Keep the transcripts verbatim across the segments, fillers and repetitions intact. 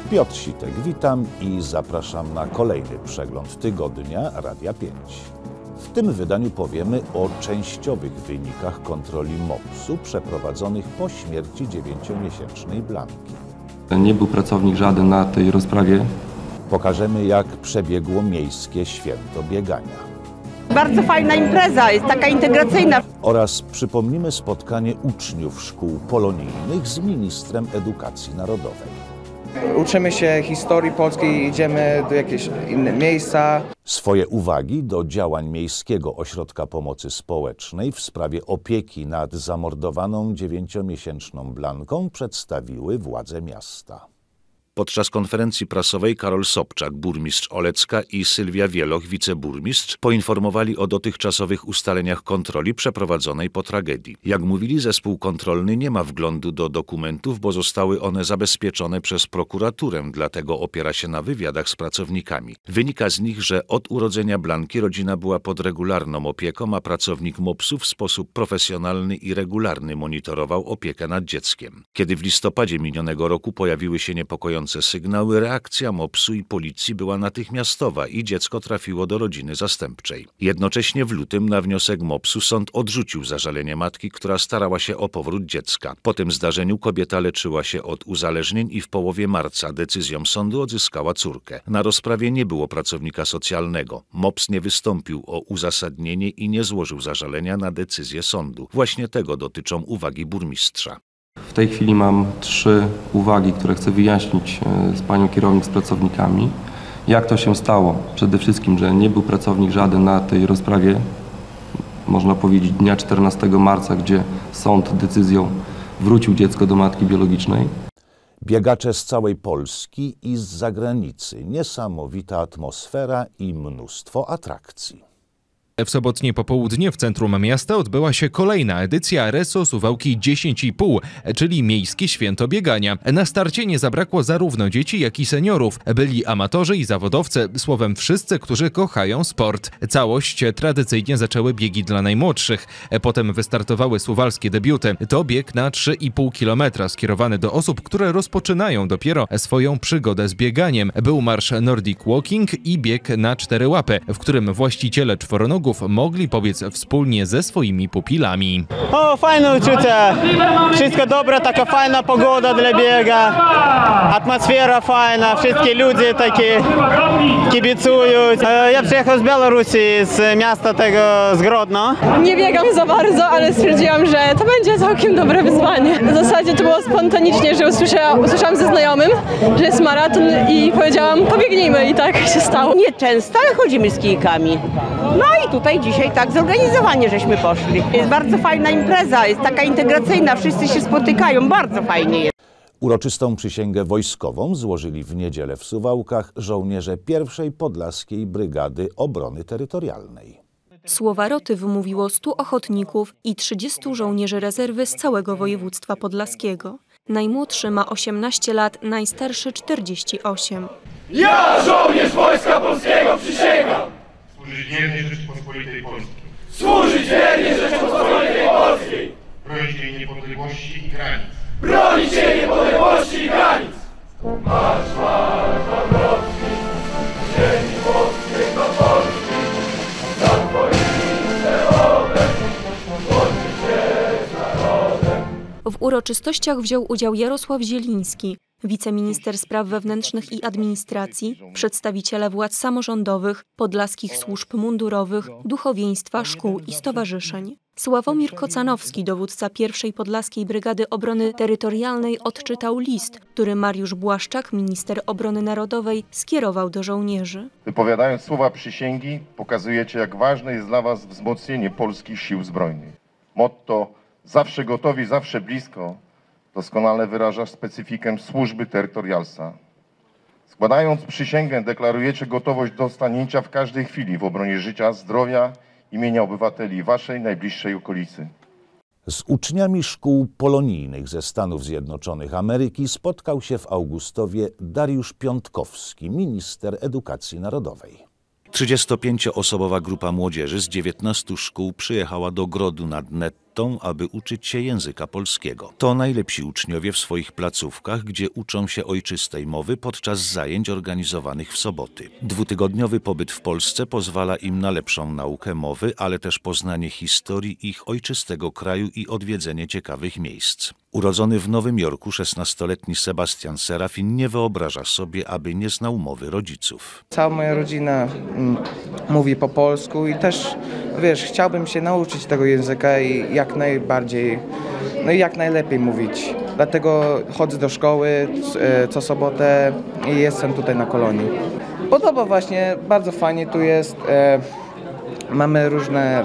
Piotr Sitek, witam i zapraszam na kolejny przegląd tygodnia Radia pięć. W tym wydaniu powiemy o częściowych wynikach kontroli mopsu przeprowadzonych po śmierci dziewięciomiesięcznej Blanki. Nie był pracownik żaden na tej rozprawie. Pokażemy, jak przebiegło miejskie święto biegania. Bardzo fajna impreza, jest taka integracyjna. Oraz przypomnimy spotkanie uczniów szkół polonijnych z ministrem edukacji narodowej. Uczymy się historii polskiej, idziemy do jakieś inne miejsca. Swoje uwagi do działań Miejskiego Ośrodka Pomocy Społecznej w sprawie opieki nad zamordowaną dziewięciomiesięczną Blanką przedstawiły władze miasta. Podczas konferencji prasowej Karol Sobczak, burmistrz Olecka, i Sylwia Wieloch, wiceburmistrz, poinformowali o dotychczasowych ustaleniach kontroli przeprowadzonej po tragedii. Jak mówili, zespół kontrolny nie ma wglądu do dokumentów, bo zostały one zabezpieczone przez prokuraturę, dlatego opiera się na wywiadach z pracownikami. Wynika z nich, że od urodzenia Blanki rodzina była pod regularną opieką, a pracownik mopsu w sposób profesjonalny i regularny monitorował opiekę nad dzieckiem. Kiedy w listopadzie minionego roku pojawiły się niepokojące sygnały, reakcja mopsu i policji była natychmiastowa i dziecko trafiło do rodziny zastępczej. Jednocześnie w lutym na wniosek mopsu sąd odrzucił zażalenie matki, która starała się o powrót dziecka. Po tym zdarzeniu kobieta leczyła się od uzależnień i w połowie marca decyzją sądu odzyskała córkę. Na rozprawie nie było pracownika socjalnego. Mops nie wystąpił o uzasadnienie i nie złożył zażalenia na decyzję sądu. Właśnie tego dotyczą uwagi burmistrza. W tej chwili mam trzy uwagi, które chcę wyjaśnić z panią kierownik, z pracownikami. Jak to się stało? Przede wszystkim, że nie był pracownik żaden na tej rozprawie, można powiedzieć dnia czternastego marca, gdzie sąd decyzją wrócił dziecko do matki biologicznej. Biegacze z całej Polski i z zagranicy. Niesamowita atmosfera i mnóstwo atrakcji. W sobotnie popołudnie w centrum miasta odbyła się kolejna edycja Areso Suwałki dziesięć i pół, czyli Miejskie Święto Biegania. Na starcie nie zabrakło zarówno dzieci, jak i seniorów. Byli amatorzy i zawodowcy, słowem wszyscy, którzy kochają sport. Całość tradycyjnie zaczęły biegi dla najmłodszych. Potem wystartowały suwalskie debiuty. To bieg na trzy i pół kilometra skierowany do osób, które rozpoczynają dopiero swoją przygodę z bieganiem. Był marsz Nordic Walking i bieg na cztery łapy, w którym właściciele czworonogów mogli pobiec wspólnie ze swoimi pupilami. O, fajne uczucie. Wszystko dobre, taka fajna pogoda dla biega. Atmosfera fajna, wszystkie ludzie takie kibicują. Ja przyjechałem z Białorusi, z miasta tego z Grodno. Nie biegam za bardzo, ale stwierdziłam, że to będzie całkiem dobre wyzwanie. W zasadzie to było spontanicznie, że usłyszałam, usłyszałam ze znajomym, że jest maraton i powiedziałam, pobiegnijmy, i tak się stało. Nie często, ale chodzimy z kijkami. No i tutaj dzisiaj tak zorganizowanie żeśmy poszli. Jest bardzo fajna impreza, jest taka integracyjna, wszyscy się spotykają, bardzo fajnie jest. Uroczystą przysięgę wojskową złożyli w niedzielę w Suwałkach żołnierze pierwszej Podlaskiej Brygady Obrony Terytorialnej. Słowa roty wymówiło stu ochotników i trzydziestu żołnierzy rezerwy z całego województwa podlaskiego. Najmłodszy ma osiemnaście lat, najstarszy czterdzieści osiem. Ja, żołnierz Wojska Polskiego, przysięgam! Służyć wiernie Rzeczypospolitej Polskiej. Służyć wiernie Rzeczypospolitej Polskiej. Bronić jej niepodległości i granic. Bronić jej niepodległości i granic. Marsz, marsz, Dąbrowski, ziemi polskiej do Polski. Za twoimi sterodem, łączy się z narodem. W uroczystościach wziął udział Jarosław Zieliński, wiceminister spraw wewnętrznych i administracji, przedstawiciele władz samorządowych, podlaskich służb mundurowych, duchowieństwa, szkół i stowarzyszeń. Sławomir Kocanowski, dowódca pierwszej Podlaskiej Brygady Obrony Terytorialnej, odczytał list, który Mariusz Błaszczak, minister obrony narodowej, skierował do żołnierzy. Wypowiadając słowa przysięgi, pokazujecie, jak ważne jest dla was wzmocnienie polskich sił zbrojnych. Motto „Zawsze gotowi, zawsze blisko” doskonale wyraża specyfikę służby terytorialsa. Składając przysięgę, deklarujecie gotowość do stanięcia w każdej chwili w obronie życia, zdrowia i mienia obywateli waszej najbliższej okolicy. Z uczniami szkół polonijnych ze Stanów Zjednoczonych Ameryki spotkał się w Augustowie Dariusz Piątkowski, minister edukacji narodowej. trzydziestopięcioosobowa grupa młodzieży z dziewiętnastu szkół przyjechała do Grodu nad Nettem metą, aby uczyć się języka polskiego. To najlepsi uczniowie w swoich placówkach, gdzie uczą się ojczystej mowy podczas zajęć organizowanych w soboty. Dwutygodniowy pobyt w Polsce pozwala im na lepszą naukę mowy, ale też poznanie historii ich ojczystego kraju i odwiedzenie ciekawych miejsc. Urodzony w Nowym Jorku szesnastoletni Sebastian Serafin nie wyobraża sobie, aby nie znał mowy rodziców. Cała moja rodzina mm, mówi po polsku i też, wiesz, chciałbym się nauczyć tego języka i jak najbardziej, no i jak najlepiej mówić. Dlatego chodzę do szkoły co sobotę i jestem tutaj na kolonii. Podoba właśnie, bardzo fajnie tu jest. E, mamy różne...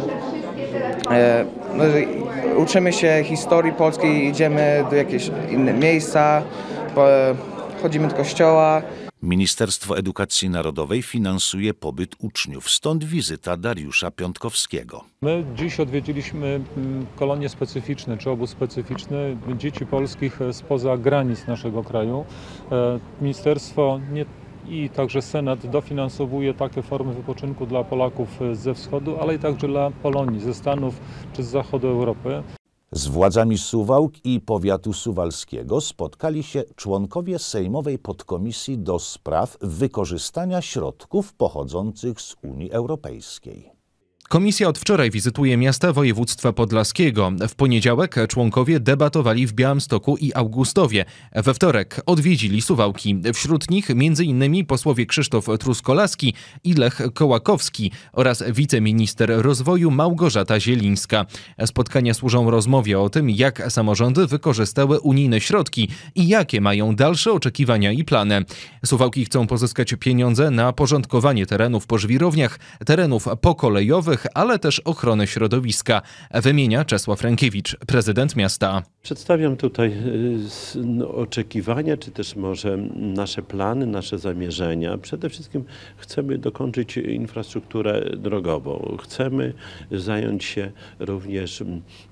E, no, uczymy się historii polskiej, idziemy do jakieś inne miejsca, chodzimy do kościoła. Ministerstwo Edukacji Narodowej finansuje pobyt uczniów, stąd wizyta Dariusza Piątkowskiego. My dziś odwiedziliśmy kolonie specyficzne, czy obóz specyficzny dzieci polskich spoza granic naszego kraju. Ministerstwo nie i także Senat dofinansowuje takie formy wypoczynku dla Polaków ze wschodu, ale i także dla Polonii, ze Stanów czy z zachodu Europy. Z władzami Suwałk i powiatu suwalskiego spotkali się członkowie Sejmowej Podkomisji do spraw wykorzystania środków pochodzących z Unii Europejskiej. Komisja od wczoraj wizytuje miasta województwa podlaskiego. W poniedziałek członkowie debatowali w Białymstoku i Augustowie. We wtorek odwiedzili Suwałki. Wśród nich między innymi posłowie Krzysztof Truskolaski i Lech Kołakowski oraz wiceminister rozwoju Małgorzata Zielińska. Spotkania służą rozmowie o tym, jak samorządy wykorzystały unijne środki i jakie mają dalsze oczekiwania i plany. Suwałki chcą pozyskać pieniądze na porządkowanie terenów po żwirowniach, terenów pokolejowych, ale też ochronę środowiska, wymienia Czesław Rękiewicz, prezydent miasta. Przedstawiam tutaj oczekiwania, czy też może nasze plany, nasze zamierzenia. Przede wszystkim chcemy dokończyć infrastrukturę drogową. Chcemy zająć się również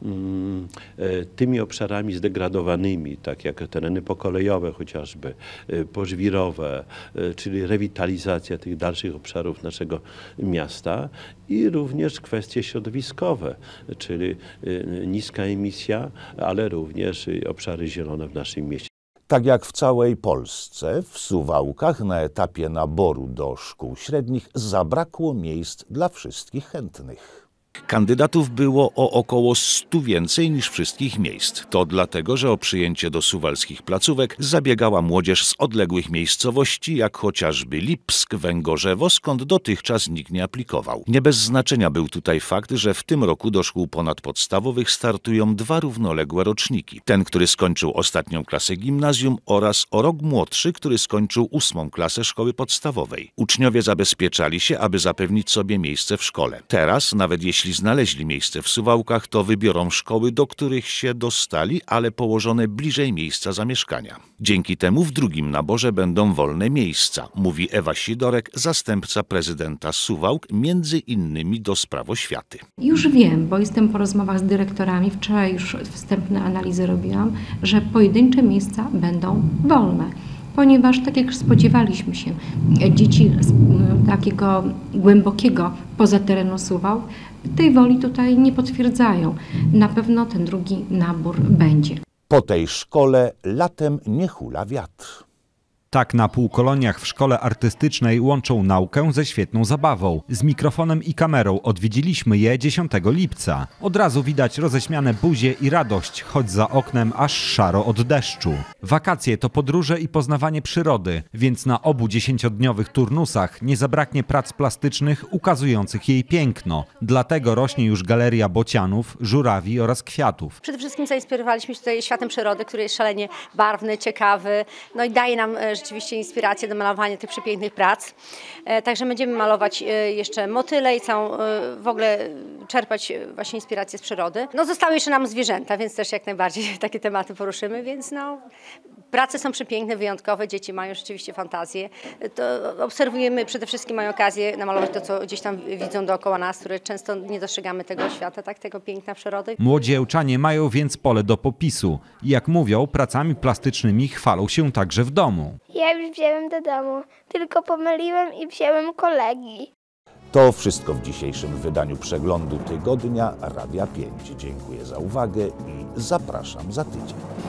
mm, tymi obszarami zdegradowanymi, tak jak tereny pokolejowe chociażby, pożwirowe, czyli rewitalizacja tych dalszych obszarów naszego miasta i również kwestie środowiskowe, czyli niska emisja, ale również obszary zielone w naszym mieście. Tak jak w całej Polsce, w Suwałkach na etapie naboru do szkół średnich zabrakło miejsc dla wszystkich chętnych. Kandydatów było o około stu więcej niż wszystkich miejsc. To dlatego, że o przyjęcie do suwalskich placówek zabiegała młodzież z odległych miejscowości, jak chociażby Lipsk, Węgorzewo, skąd dotychczas nikt nie aplikował. Nie bez znaczenia był tutaj fakt, że w tym roku do szkół ponadpodstawowych startują dwa równoległe roczniki. Ten, który skończył ostatnią klasę gimnazjum oraz o rok młodszy, który skończył ósmą klasę szkoły podstawowej. Uczniowie zabezpieczali się, aby zapewnić sobie miejsce w szkole. Teraz, nawet jeśli Jeśli znaleźli miejsce w Suwałkach, to wybiorą szkoły, do których się dostali, ale położone bliżej miejsca zamieszkania. Dzięki temu w drugim naborze będą wolne miejsca, mówi Ewa Sidorek, zastępca prezydenta Suwałk, między innymi do spraw oświaty. Już wiem, bo jestem po rozmowach z dyrektorami, wczoraj już wstępne analizy robiłam, że pojedyncze miejsca będą wolne. Ponieważ, tak jak spodziewaliśmy się, dzieci z takiego głębokiego poza terenu Suwałk tej woli tutaj nie potwierdzają. Na pewno ten drugi nabór będzie. Po tej szkole latem nie hula wiatr. Tak na półkoloniach w szkole artystycznej łączą naukę ze świetną zabawą. Z mikrofonem i kamerą odwiedziliśmy je dziesiątego lipca. Od razu widać roześmiane buzie i radość, choć za oknem aż szaro od deszczu. Wakacje to podróże i poznawanie przyrody, więc na obu dziesięciodniowych turnusach nie zabraknie prac plastycznych ukazujących jej piękno. Dlatego rośnie już galeria bocianów, żurawi oraz kwiatów. Przede wszystkim zainspirowaliśmy się tutaj światem przyrody, który jest szalenie barwny, ciekawy, no i daje nam rzeczywiście inspirację do malowania tych przepięknych prac. Także będziemy malować jeszcze motyle i całą, w ogóle czerpać właśnie inspirację z przyrody. No zostały jeszcze nam zwierzęta, więc też jak najbardziej takie tematy poruszymy, więc no prace są przepiękne, wyjątkowe, dzieci mają rzeczywiście fantazję. To obserwujemy, przede wszystkim mają okazję namalować to, co gdzieś tam widzą dookoła nas, które często nie dostrzegamy tego świata, tak, tego piękna przyrody. Młodzi Ełczanie mają więc pole do popisu. Jak mówią, pracami plastycznymi chwalą się także w domu. Ja już wziąłem do domu, tylko pomyliłem i wziąłem kolegi. To wszystko w dzisiejszym wydaniu Przeglądu Tygodnia Radia pięć. Dziękuję za uwagę i zapraszam za tydzień.